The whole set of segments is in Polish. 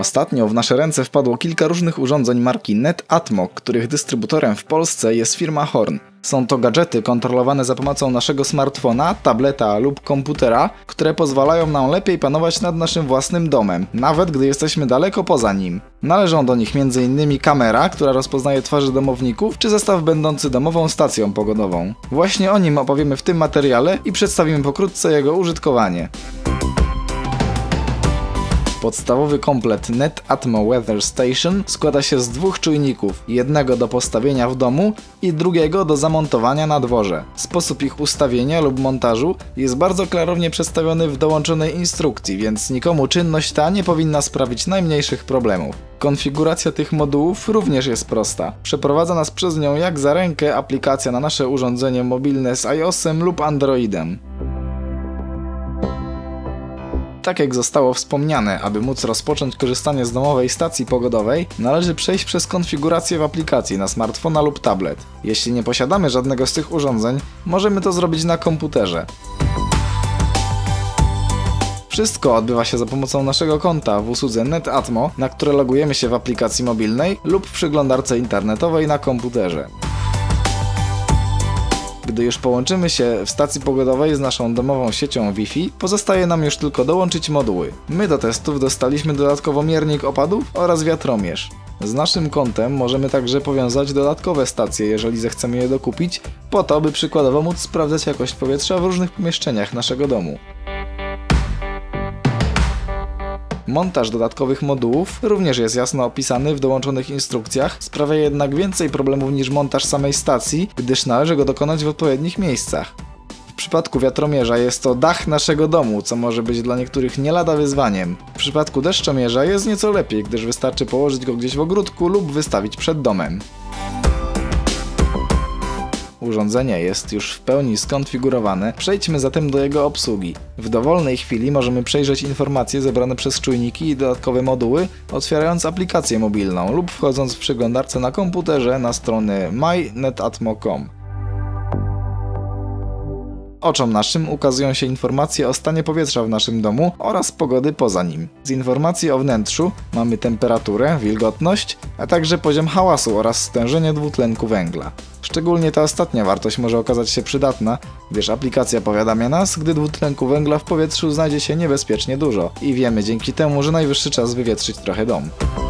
Ostatnio w nasze ręce wpadło kilka różnych urządzeń marki Netatmo, których dystrybutorem w Polsce jest firma Horn. Są to gadżety kontrolowane za pomocą naszego smartfona, tableta lub komputera, które pozwalają nam lepiej panować nad naszym własnym domem, nawet gdy jesteśmy daleko poza nim. Należą do nich m.in. kamera, która rozpoznaje twarze domowników, czy zestaw będący domową stacją pogodową. Właśnie o nim opowiemy w tym materiale i przedstawimy pokrótce jego użytkowanie. Podstawowy komplet Netatmo Weather Station składa się z dwóch czujników, jednego do postawienia w domu i drugiego do zamontowania na dworze. Sposób ich ustawienia lub montażu jest bardzo klarownie przedstawiony w dołączonej instrukcji, więc nikomu czynność ta nie powinna sprawić najmniejszych problemów. Konfiguracja tych modułów również jest prosta. Przeprowadza nas przez nią jak za rękę aplikacja na nasze urządzenie mobilne z iOS-em lub Androidem. Tak jak zostało wspomniane, aby móc rozpocząć korzystanie z domowej stacji pogodowej, należy przejść przez konfigurację w aplikacji na smartfona lub tablet. Jeśli nie posiadamy żadnego z tych urządzeń, możemy to zrobić na komputerze. Wszystko odbywa się za pomocą naszego konta w usłudze Netatmo, na które logujemy się w aplikacji mobilnej lub w przeglądarce internetowej na komputerze. Gdy już połączymy się w stacji pogodowej z naszą domową siecią Wi-Fi, pozostaje nam już tylko dołączyć moduły. My do testów dostaliśmy dodatkowo miernik opadów oraz wiatromierz. Z naszym kontem możemy także powiązać dodatkowe stacje, jeżeli zechcemy je dokupić, po to, by przykładowo móc sprawdzać jakość powietrza w różnych pomieszczeniach naszego domu. Montaż dodatkowych modułów również jest jasno opisany w dołączonych instrukcjach, sprawia jednak więcej problemów niż montaż samej stacji, gdyż należy go dokonać w odpowiednich miejscach. W przypadku wiatromierza jest to dach naszego domu, co może być dla niektórych nie lada wyzwaniem. W przypadku deszczomierza jest nieco lepiej, gdyż wystarczy położyć go gdzieś w ogródku lub wystawić przed domem. Urządzenie jest już w pełni skonfigurowane, przejdźmy zatem do jego obsługi. W dowolnej chwili możemy przejrzeć informacje zebrane przez czujniki i dodatkowe moduły, otwierając aplikację mobilną lub wchodząc w przeglądarce na komputerze na stronę mynetatmo.com. Oczom naszym ukazują się informacje o stanie powietrza w naszym domu oraz pogody poza nim. Z informacji o wnętrzu mamy temperaturę, wilgotność, a także poziom hałasu oraz stężenie dwutlenku węgla. Szczególnie ta ostatnia wartość może okazać się przydatna, gdyż aplikacja powiadamia nas, gdy dwutlenku węgla w powietrzu znajdzie się niebezpiecznie dużo i wiemy dzięki temu, że najwyższy czas wywietrzyć trochę dom.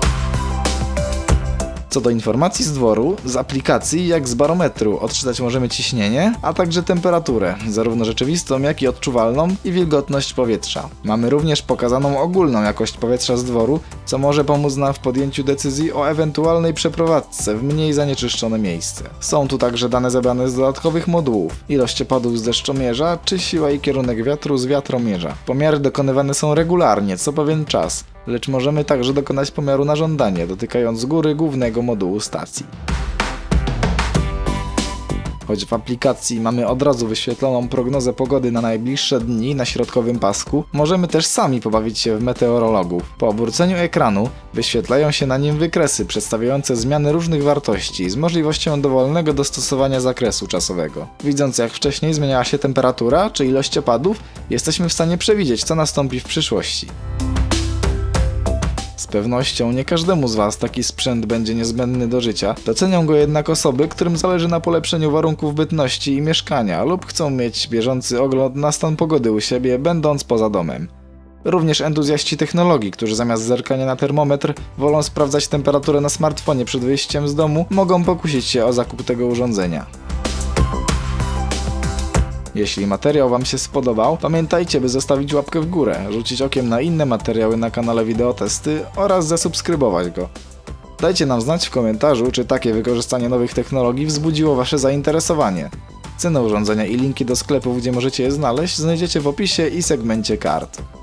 Co do informacji z dworu, z aplikacji jak z barometru odczytać możemy ciśnienie, a także temperaturę, zarówno rzeczywistą jak i odczuwalną i wilgotność powietrza. Mamy również pokazaną ogólną jakość powietrza z dworu, co może pomóc nam w podjęciu decyzji o ewentualnej przeprowadzce w mniej zanieczyszczone miejsce. Są tu także dane zebrane z dodatkowych modułów, ilość opadów z deszczomierza czy siła i kierunek wiatru z wiatromierza. Pomiary dokonywane są regularnie, co pewien czas, lecz możemy także dokonać pomiaru na żądanie, dotykając z góry głównego modułu stacji. Choć w aplikacji mamy od razu wyświetloną prognozę pogody na najbliższe dni na środkowym pasku, możemy też sami pobawić się w meteorologów. Po obróceniu ekranu wyświetlają się na nim wykresy przedstawiające zmiany różnych wartości z możliwością dowolnego dostosowania zakresu czasowego. Widząc jak wcześniej zmieniała się temperatura czy ilość opadów, jesteśmy w stanie przewidzieć, co nastąpi w przyszłości. Z pewnością nie każdemu z Was taki sprzęt będzie niezbędny do życia, docenią go jednak osoby, którym zależy na polepszeniu warunków bytności i mieszkania lub chcą mieć bieżący ogląd na stan pogody u siebie, będąc poza domem. Również entuzjaści technologii, którzy zamiast zerkania na termometr wolą sprawdzać temperaturę na smartfonie przed wyjściem z domu, mogą pokusić się o zakup tego urządzenia. Jeśli materiał Wam się spodobał, pamiętajcie, by zostawić łapkę w górę, rzucić okiem na inne materiały na kanale Wideotesty oraz zasubskrybować go. Dajcie nam znać w komentarzu, czy takie wykorzystanie nowych technologii wzbudziło Wasze zainteresowanie. Cenę urządzenia i linki do sklepów, gdzie możecie je znaleźć, znajdziecie w opisie i segmencie kart.